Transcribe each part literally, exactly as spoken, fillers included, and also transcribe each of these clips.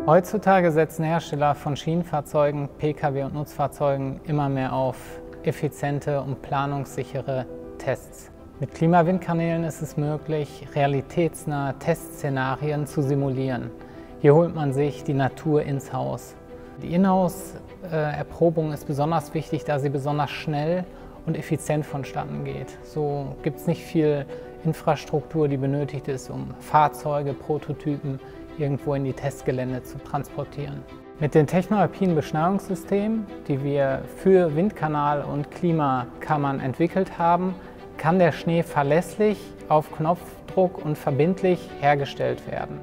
Heutzutage setzen Hersteller von Schienenfahrzeugen, Pkw und Nutzfahrzeugen immer mehr auf effiziente und planungssichere Tests. Mit Klimawindkanälen ist es möglich, realitätsnahe Testszenarien zu simulieren. Hier holt man sich die Natur ins Haus. Die Inhouse-Erprobung ist besonders wichtig, da sie besonders schnell und effizient vonstatten geht. So gibt es nicht viel Infrastruktur, die benötigt ist, um Fahrzeuge, Prototypen irgendwo in die Testgelände zu transportieren. Mit den technoalpinen Beschneiungssystemen, die wir für Windkanal und Klimakammern entwickelt haben, kann der Schnee verlässlich auf Knopfdruck und verbindlich hergestellt werden.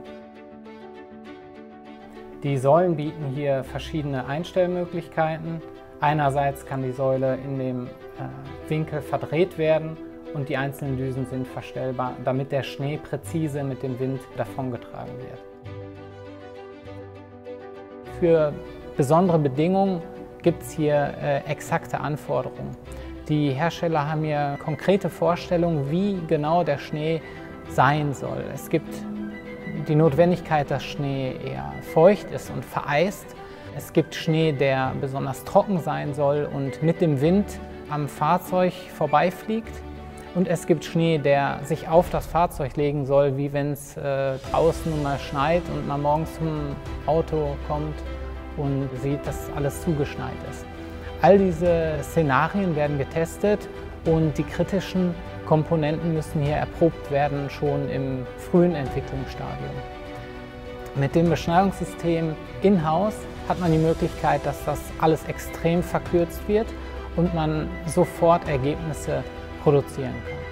Die Säulen bieten hier verschiedene Einstellmöglichkeiten. Einerseits kann die Säule in dem äh, Winkel verdreht werden und die einzelnen Düsen sind verstellbar, damit der Schnee präzise mit dem Wind davongetragen wird. Für besondere Bedingungen gibt es hier äh, exakte Anforderungen. Die Hersteller haben hier konkrete Vorstellungen, wie genau der Schnee sein soll. Es gibt die Notwendigkeit, dass Schnee eher feucht ist und vereist. Es gibt Schnee, der besonders trocken sein soll und mit dem Wind am Fahrzeug vorbeifliegt. Und es gibt Schnee, der sich auf das Fahrzeug legen soll, wie wenn es äh, draußen mal schneit und man morgens zum Auto kommt und sieht, dass alles zugeschneit ist. All diese Szenarien werden getestet und die kritischen Komponenten müssen hier erprobt werden, schon im frühen Entwicklungsstadium. Mit dem Beschneiungssystem in-house hat man die Möglichkeit, dass das alles extrem verkürzt wird und man sofort Ergebnisse produzieren kann.